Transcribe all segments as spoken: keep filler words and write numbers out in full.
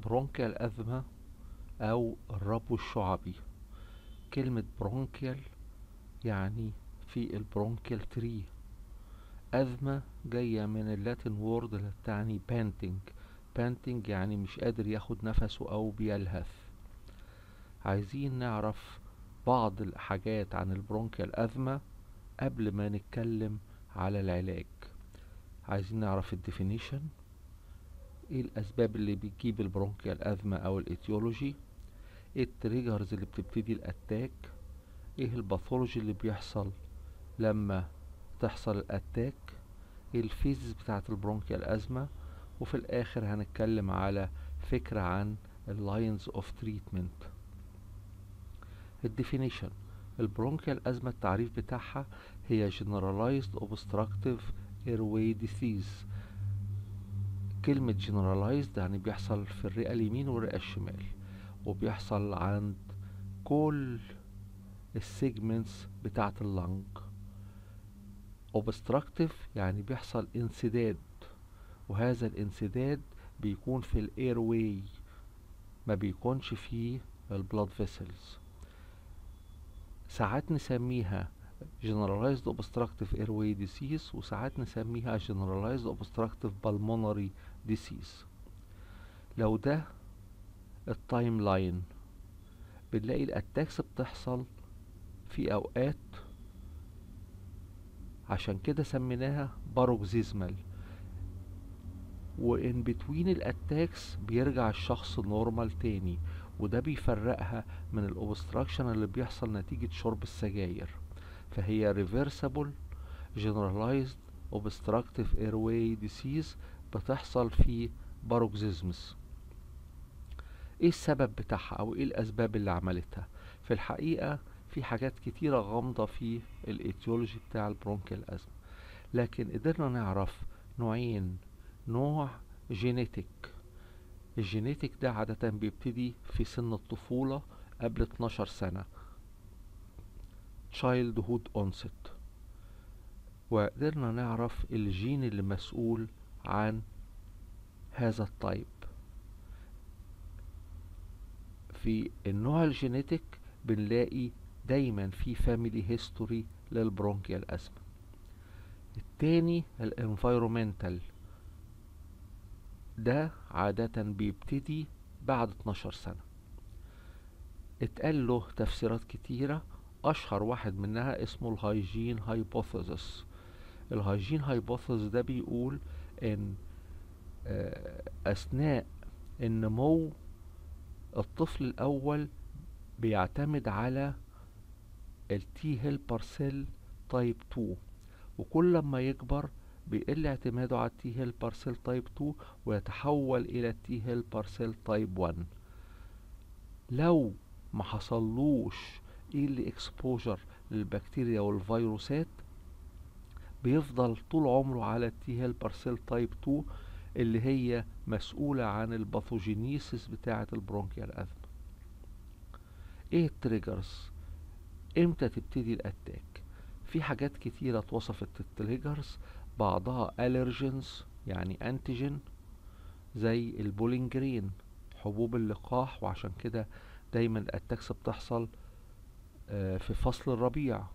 برونكيال أزمة أو الربو الشعبي. كلمة برونكيال يعني في البرونكيال تري. أزمة جاية من اللاتين وورد اللي تعني بانتنج. بانتنج يعني مش قادر ياخد نفسه أو بيلهث. عايزين نعرف بعض الحاجات عن البرونكيال أزمة قبل ما نتكلم على العلاج. عايزين نعرف الديفينيشن، ايه الأسباب اللي بتجيب البرونكيال أزمة أو الإيتيولوجي، ايه التريجرز اللي بتبتدي الأتاك، ايه الباثولوجي اللي بيحصل لما تحصل الأتاك، ايه الفيزز بتاعت البرونكيال أزمة، وفي الآخر هنتكلم على فكرة عن اللاينز اوف تريتمنت. الديفينيشن: البرونكيال أزمة التعريف بتاعها هي generalized obstructive airway disease. كلمة generalized يعني بيحصل في الرئة اليمين والرئة الشمال، وبيحصل عند كل السيجمنتس بتاعت اللنج. obstructive يعني بيحصل انسداد، وهذا الانسداد بيكون في الاير واي، ما بيكونش في البلاد فيسلز. ساعات نسميها generalized obstructive airway disease، وساعات نسميها generalized obstructive pulmonary disease. لو ده التايم لاين، بنلاقي الاتاكس بتحصل في اوقات، عشان كده سميناها باروكسيزمال، وان بتوين الاتاكس بيرجع الشخص نورمال تاني، وده بيفرقها من الاوبستراكشن اللي بيحصل نتيجة شرب السجاير. فهي reversible generalized obstructive airway disease بتحصل في باروكسيزمز. ايه السبب بتاعها او ايه الاسباب اللي عملتها؟ في الحقيقة في حاجات كتيرة غامضة في الايتيولوجي بتاع البرونكيال أزمة، لكن قدرنا نعرف نوعين. نوع جينيتك، الجينيتك ده عادة بيبتدي في سن الطفولة قبل اتناشر سنة، childhood onset. وقدرنا نعرف الجين اللي مسؤول عن هذا التايب. في النوع الجينيتك بنلاقي دايما في فاميلي هيستوري للبرونكيال أزمة. التاني الانفايرومنتال، ده عادة بيبتدي بعد اتناشر سنة. اتقال له تفسيرات كتيرة، اشهر واحد منها اسمه الهايجين هايبوثيسس. الهايجين هايبوثيسس ده بيقول ان اثناء النمو الطفل الاول بيعتمد على التي هيلبر سيل تايب اتنين، وكل ما يكبر بيقل اعتماده على التي هيلبر سيل تايب اتنين ويتحول الى التي هيلبر سيل تايب واحد. لو ما حصلوش ايه اكسبوجر للبكتيريا والفيروسات بيفضل طول عمره على التي هيلبر سيل تايب اتنين اللي هي مسؤولة عن الباثوجينيسيس بتاعة البرونكيال أزمة. ايه التريجرز؟ امتى تبتدي الاتاك؟ في حاجات كتيرة اتوصفت التريجرز، بعضها الرجينز يعني انتيجين زي البولينجرين حبوب اللقاح، وعشان كده دايما الاتاكس بتحصل في فصل الربيع.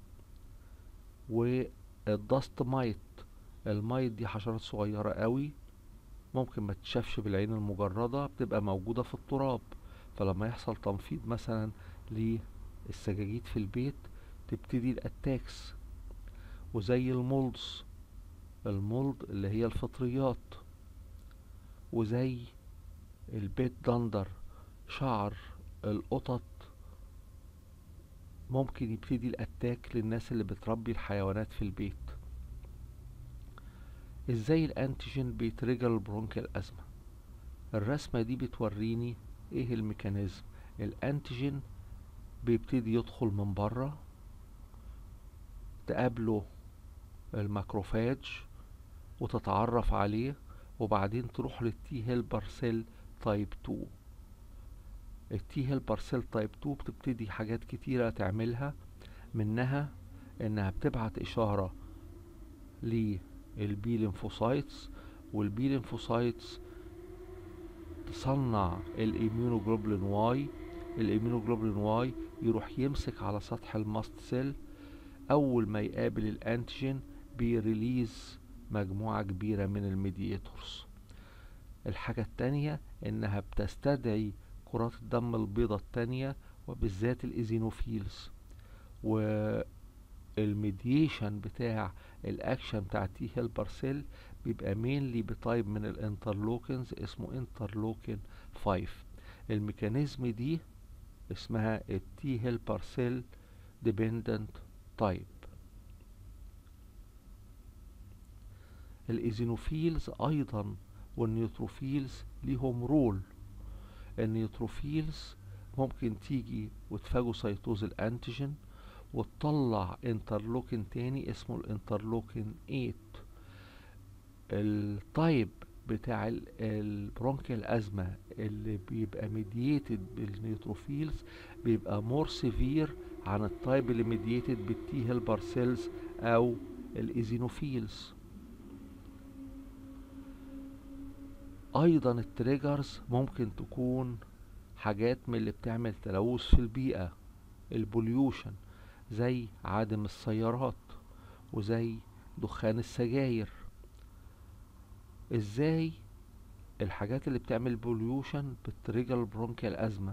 والدست مايت، المايت دي حشرات صغيرة قوي ممكن ما تشافش بالعين المجردة، بتبقى موجودة في التراب، فلما يحصل تنفيض مثلا للسجاجيد في البيت تبتدي الاتاكس. وزي المولدز، المولد اللي هي الفطريات، وزي البيت دندر شعر القطط، ممكن يبتدي الاتاك للناس اللي بتربي الحيوانات في البيت. ازاي الانتيجين بيتريجر البرونكيال ازمة؟ الرسمة دي بتوريني ايه الميكانيزم. الانتيجين بيبتدي يدخل من بره، تقابله الماكروفاج وتتعرف عليه، وبعدين تروح للتي هيلبر سيل تايب اتنين. التي هيلبر سيل تايب اتنين بتبتدي حاجات كتيرة تعملها، منها انها بتبعت اشارة للبي ليمفوسايتس، والبي ليمفوسايتس تصنع الاميونوجلوبولين واي. الاميونوجلوبولين واي يروح يمسك على سطح الماست سيل، اول ما يقابل الانتيجين بيريليز مجموعة كبيرة من الميدياتورز. الحاجة التانية انها بتستدعي كرات الدم البيضاء التانية وبالذات الايزينوفيلز، والميديشن بتاع الاكشن بتاع تي هيلبر سيل بيبقى مينلي بتايب من الانترلوكنز اسمه انترلوكين خمسة. الميكانيزم دي اسمها التي هيلبر سيل ديبندنت تايب. الايزينوفيلز ايضا والنيوتروفيلز ليهم رول. النيوتروفيلز ممكن تيجي وتفاجوسيتوز الانتيجين وتطلع انترلوكين تاني اسمه الانترلوكين تمانية. التايب بتاع البرونكيال ازمة اللي بيبقى ميدييتد بالنيوتروفيلز بيبقى مور سيفير عن التايب اللي ميدييتد بالتي هيلبر سيلز او الايزينوفيلز. ايضا التريجرز ممكن تكون حاجات من اللي بتعمل تلوث في البيئة، البوليوشن، زي عدم السيارات وزي دخان السجاير. ازاي الحاجات اللي بتعمل بوليوشن بتريجر البرونكيال ازمة؟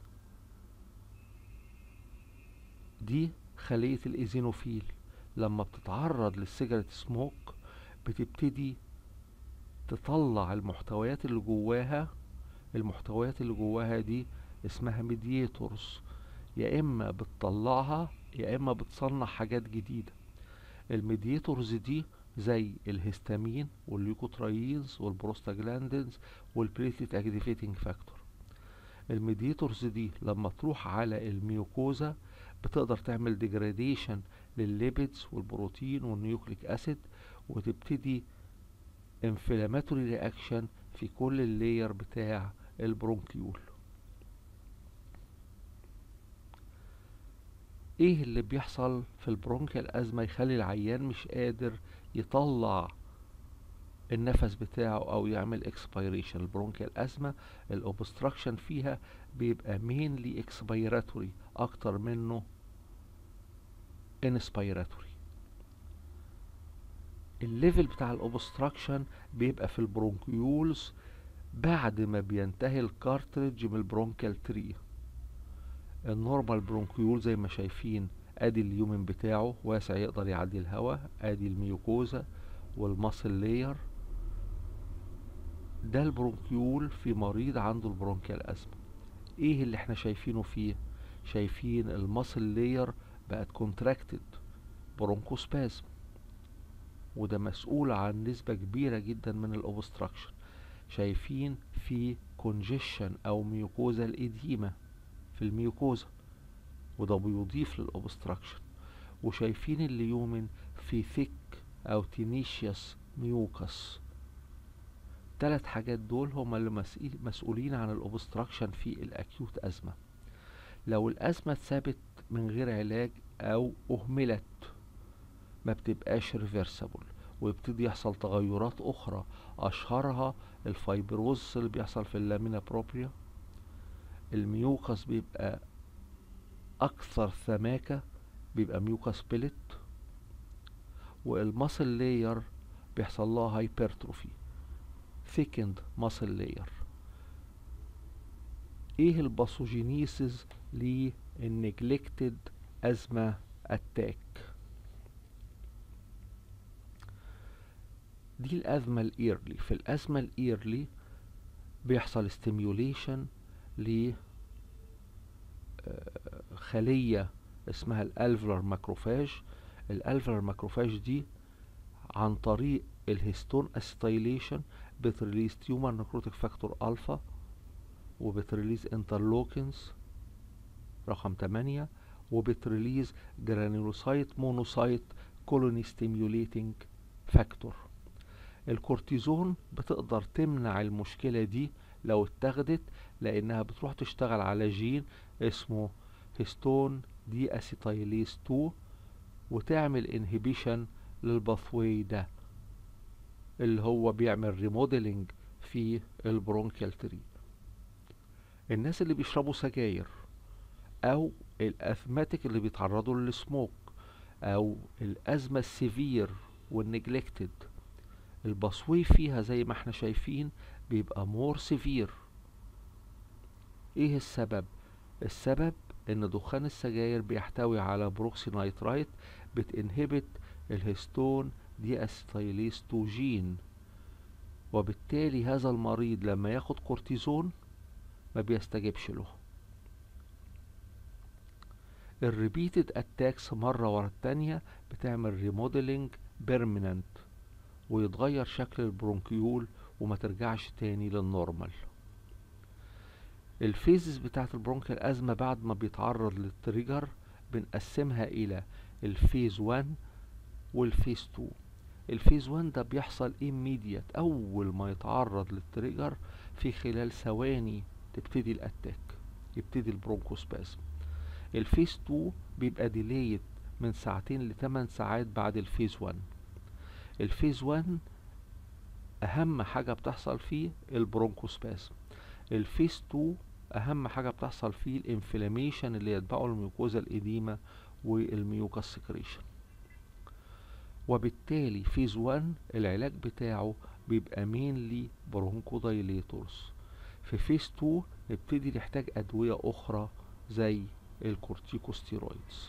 دي خلية الايزينوفيل لما بتتعرض للسيجارة سموك بتبتدي تطلع المحتويات اللي جواها. المحتويات اللي جواها دي اسمها ميدياتورز، يا اما بتطلعها يا اما بتصنع حاجات جديدة. الميدياتورز دي زي الهستامين والليوكوترايينز والبروستاجلاندينز والبليتلت اكتيفيتنج فاكتور. الميدياتورز دي لما تروح على الميوكوزا بتقدر تعمل ديجراديشن للليبيدز والبروتين والنيوكليك اسيد وتبتدي انفلاماتوري رياكشن في كل اللاير بتاع البرونكيول. ايه اللي بيحصل في البرونكيال ازمة يخلي العيان مش قادر يطلع النفس بتاعه او يعمل اكسبيريشن؟ البرونكيال ازمة الاوبستراكشن فيها بيبقى مينلي اكسبيراتوري اكتر منه انسبيراتوري. الليفل بتاع الاوبستراكشن بيبقى في البرونكيولز بعد ما بينتهي الكارتريج من البرونكيال تري. النورمال برونكيول زي ما شايفين ادي اليومن بتاعه واسع يقدر يعدي الهواء، ادي الميوكوزا والماسل لاير. ده البرونكيول في مريض عنده البرونكيال ازمة. ايه اللي احنا شايفينه فيه؟ شايفين الماسل لاير بقت كونتراكتد، برونكوسبازم، وده مسؤول عن نسبة كبيرة جدا من الاوبستراكشن. شايفين في كونجيشن او ميوكوزا الاديمة في الميوكوزا وده بيضيف للاوبستراكشن. وشايفين اليومن في ثيك او تينيشيوس ميوكس. ثلاث حاجات دول هما اللي مسؤولين عن الاوبستراكشن في الاكيوت ازمة. لو الازمة اتثبت من غير علاج او اهملت ما بتبقاش ريفرسبل ويبتدي يحصل تغيرات اخرى، اشهرها الفايبروز اللي بيحصل في اللامينا بروبريا. الميوكس بيبقى اكثر ثماكة، بيبقى ميوكس بيلت. والماسل لاير بيحصل لها هايبرتروفي، ثيكند ماسل لاير. ايه الباثوجينيسيس للنجلكتد ازمة اتاك؟ دي الازمة الايرلي. في الازمة الايرلي بيحصل ستيميوليشن ل خلية اسمها الالفلر ماكروفاج. الالفلر ماكروفاج دي عن طريق الهيستون اسيتايليشن بتريليز تيومر نكروتيك فاكتور الفا وبتريليز انترلوكينز رقم تمانية وبتريليز جرانيولوسايت مونوسايت كولوني ستيميوليتنج فاكتور. الكورتيزون بتقدر تمنع المشكلة دي لو اتاخدت، لانها بتروح تشتغل على جين اسمه هيستون دي اسيتايليز اتنين وتعمل انهبيشن للباثوي ده اللي هو بيعمل ريموديلنج في البرونكيال تري. الناس اللي بيشربوا سجاير، او الاسماتيك اللي بيتعرضوا للسموك، او الازمة السيفير والنجلكتد، البصوي فيها زي ما احنا شايفين بيبقى مور سيفير. ايه السبب؟ السبب ان دخان السجاير بيحتوي على بروكسي نايترايت بتنهبت الهستون دي اسيتايليز تو جين، وبالتالي هذا المريض لما ياخد كورتيزون ما بيستجيبش له. الريبيتد اتاكس مرة ورا التانية بتعمل ريموديلنج بيرمننت، ويتغير شكل البرونكيول وما ترجعش تاني للنورمال. الفيزز بتاعت البرونكيال ازمة بعد ما بيتعرض للتريجر بنقسمها الى الفيز واحد والفيز اتنين. الفيز واحد ده بيحصل immediate اول ما يتعرض للتريجر، في خلال ثواني تبتدي الاتاك، يبتدي البرونكوسبازم. الفيز اتنين بيبقى ديليت من ساعتين لتمن ساعات بعد الفيز واحد. الفيز واحد اهم حاجة بتحصل فيه البرونكوسبازم. الفيز اتنين اهم حاجة بتحصل فيه الانفلاميشن اللي يتبعه الميوكوزا الاديمة والميوكاس سكريشن. وبالتالي فيز واحد العلاج بتاعه بيبقى مينلي برونكو دايليتورز. في فيز اتنين نبتدي نحتاج ادوية اخرى زي الكورتيكوستيرويدز.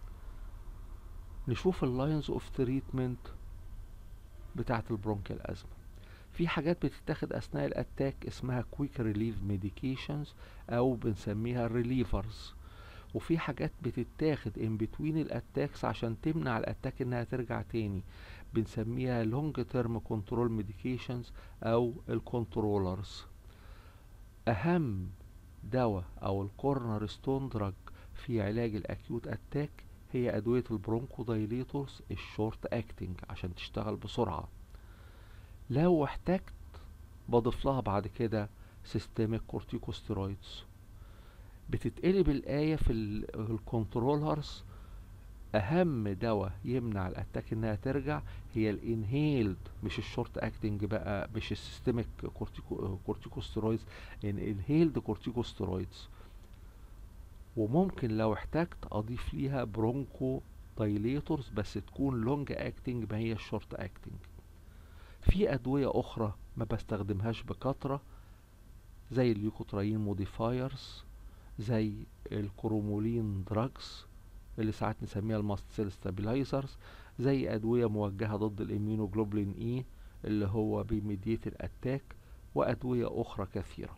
نشوف اللاينز اوف تريتمنت بتاعت البرونكيال ازمة. في حاجات بتتاخد اثناء الاتاك اسمها كويك ريليف ميديكيشنز او بنسميها ريليفرز، وفي حاجات بتتاخد ان بتوين الاتاكس عشان تمنع الاتاك انها ترجع تاني، بنسميها لونج تيرم كنترول ميديكيشنز او الكنترولرز. اهم دواء او الكورنر ستون دراج في علاج الاكيوت اتاك هي ادوية البرونكو دايليتورز الشورت اكتنج عشان تشتغل بسرعة. لو احتجت بضيف لها بعد كده سيستميك كورتيكوستيرويدز. بتتقلب الآية في الكنترولرز. أهم دواء يمنع الأتاك إنها ترجع هي الانهيلد، مش الشورت أكتنج بقى، مش السيستميك كورتيكو كورتيكوستيرويدز، الانهيلد كورتيكوستيرويدز. وممكن لو احتجت أضيف ليها برونكو دايليتورز بس تكون لونج أكتنج ما هي الشورت أكتنج. في أدوية أخرى ما بستخدمهاش بكثرة زي الليوكوتراين موديفايرز، زي الكرومولين دراجز اللي ساعات نسميها الماست سيل ستابيلايزرز، زي أدوية موجهة ضد الإميونوجلوبولين إي اللي هو بيميديت الأتاك، وأدوية أخرى كثيرة.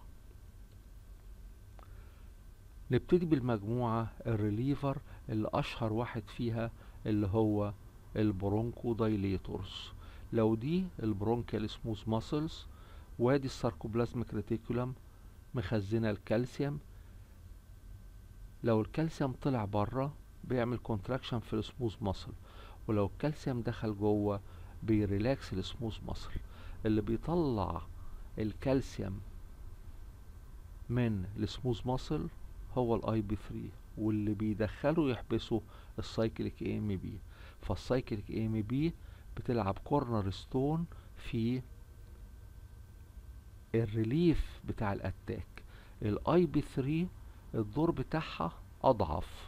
نبتدي بالمجموعة الريليفر اللي أشهر واحد فيها اللي هو البرونكو دايليتورز. لو دي البرونكيال سموث ماسلز، وادي الساركوبلازميك ريتيكولم مخزنة الكالسيوم. لو الكالسيوم طلع بره بيعمل كونتراكشن في السموث ماسل، ولو الكالسيوم دخل جوه بيريلاكس السموث ماسل. اللي بيطلع الكالسيوم من السموث ماسل هو الاي بي ثلاثة، واللي بيدخله يحبسه السايكليك اي ام بي. فالسايكليك اي ام بي بتلعب كورنر ستون في الريليف بتاع الاتاك. الاي بي ثلاثة الدور بتاعها اضعف.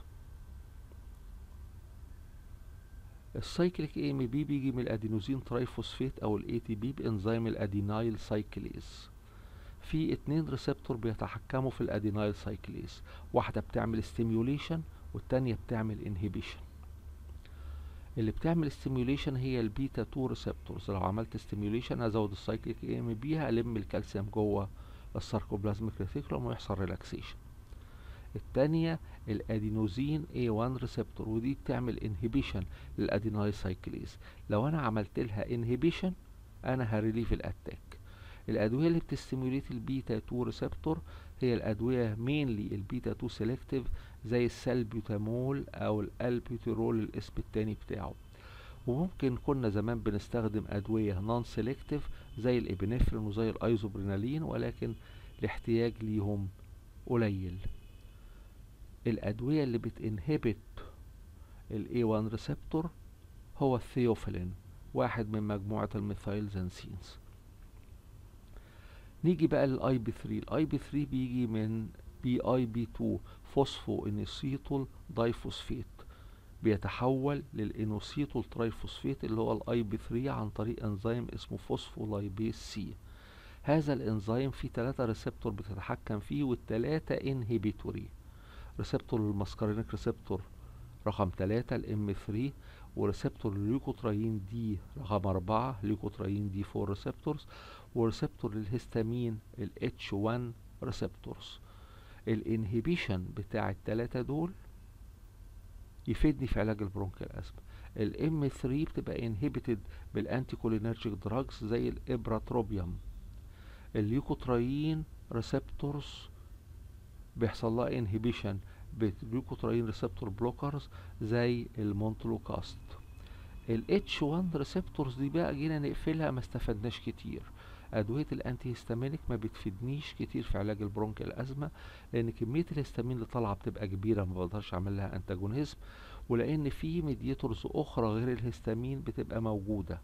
السايكليك اي ام بي بيجي من الادينوزين ترايفوسفيت او الاي تي بي بانزيم الادينايل سايكليز. في اتنين ريسبتور بيتحكموا في الادينايل سايكليز، واحدة بتعمل ستيميوليشن والتانية بتعمل انهيبيشن. اللي بتعمل ستيميوليشن هي البيتا اتنين ريسبتورز. لو عملت ستيميوليشن هزود السايكليك اي ام بي، هلم الكالسيوم جوه الساركوبلازميك ريتيكولوم ويحصل ريلاكسيشن. التانية الادينوزين اي واحد ريسبتور، ودي بتعمل انهيبيشن للادينايل سايكليز. لو انا عملت لها انهيبيشن انا هريليف الاتاك. الادويه اللي بتستيموليت البيتا اتنين ريسبتور هي الادويه مينلي البيتا اتنين سيلكتيف زي السالبيوتامول او الالبيوتيرول الاسم التاني بتاعه. وممكن كنا زمان بنستخدم ادويه نون سيلكتيف زي الابنفرين وزي الايزوبرينالين، ولكن الاحتياج ليهم قليل. الادويه اللي بتنهبت الاي واحد ريسبتور هو الثيوفيلين، واحد من مجموعه الميثايل زانسينز. نيجي بقى للاي بي ثري. الاي بي ثري بيجي من بي اي بي تو، فوسفو انيسيتول دايفوسفيت، بيتحول للانوسيتول ترايفوسفيت اللي هو الاي بي ثري عن طريق انزيم اسمه فوسفولايبيز سي. هذا الانزيم فيه ثلاثة ريسبتور بتتحكم فيه، والثلاثة انهبيتوري. ريسبتور الماسكارينيك ريسبتور رقم ثلاثة الام ثري، وريسبتور الليوكوترايين دي رقم أربعة ليوكوترايين دي أربعة ريسبتورز، وريسبتور للهستامين ال اتش واحد ريسبتورز. الانهبيشن بتاع الثلاثة دول يفيدني في علاج البرونكيال ازمه. الام ثري بتبقى انهبيتد بالانتي كولينرجيك دراجز زي الابراتروبيوم. الليوكوترايين ريسبتورز بيحصل لها انهبيشن بالليوكوترايين ريسبتور بلوكرز زي المونتلوكاست. ال اتش واحد ريسبتورز دي بقى جينا نقفلها ما استفدناش كتير. ادويه الانتي هيستامينيك ما بتفيدنيش كتير في علاج البرونكيال ازمه، لان كميه الهستامين اللي طالعه بتبقى كبيره، ما بقدرش اعمل لها انتاجونيزم، ولان في ميدياتورز اخرى غير الهستامين بتبقى موجوده.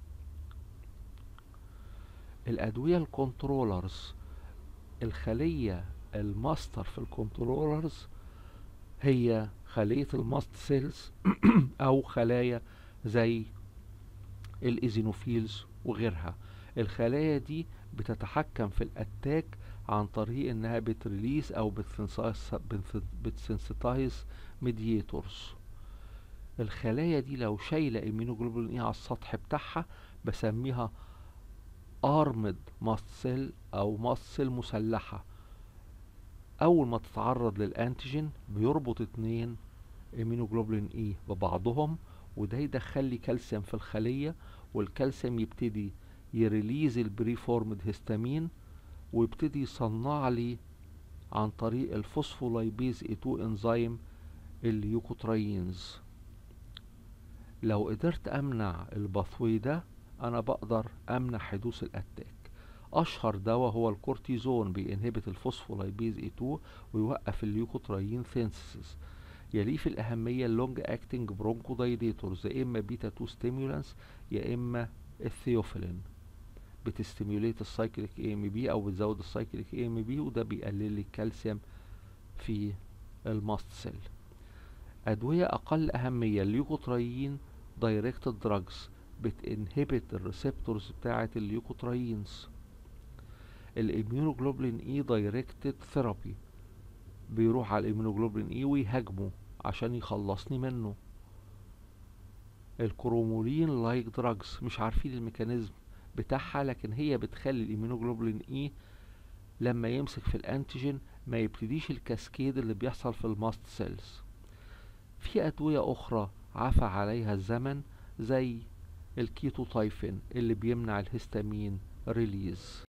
الادويه الكنترولرز، الخليه الماستر في الكنترولرز هي خليه الماست سيلز او خلايا زي الايزينوفيلز وغيرها. الخلايا دي بتتحكم في الاتاك عن طريق انها بتريليس او بتسنسيتايز ميدياتورز. الخلايا دي لو شايله امينوجلوبولين اي على السطح بتاعها بسميها ارمد ماست سيل او ماست سيل مسلحه. اول ما تتعرض للانتيجين بيربط اتنين امينوجلوبولين اي ببعضهم، وده يدخل لي كالسيوم في الخليه، والكالسيوم يبتدي يريليز البريفورمد هيستامين ويبتدي يصنع لي عن طريق الفوسفولايبيز اي تو انزيم الليوكوترايينز. لو قدرت امنع الباثوي ده انا بقدر امنع حدوث الاتاك. اشهر دواء هو الكورتيزون، بينهبت الفوسفولايبيز اي تو ويوقف الليوكوترايين سينثيسيس. يليه في الأهمية اللونج اكتنج برونكو دايليتورز، يا إما بيتا تو ستيمولانس يا إما الثيوفيلين، بتستيموليت السايكليك اي ام بي أو بتزود السايكليك اي ام بي، وده بيقلل لي الكالسيوم في الماست سيل. أدوية أقل أهمية الليوكوترايين دايركتد دراجز، بتنهبت الريسبتورز بتاعة الليوكوترايينز. الاميونوجلوبولين اي دايركتد ثيرابي، بيروح على الاميونوجلوبولين اي ويهاجمه عشان يخلصني منه. الكرومولين لايك دراجز مش عارفين الميكانيزم بتاعها، لكن هي بتخلي الاميونوجلوبولين اي لما يمسك في الانتيجين ما يبتديش الكاسكيد اللي بيحصل في الماست سيلز. في ادوية اخرى عفى عليها الزمن زي الكيتوتايفين اللي بيمنع الهستامين ريليز.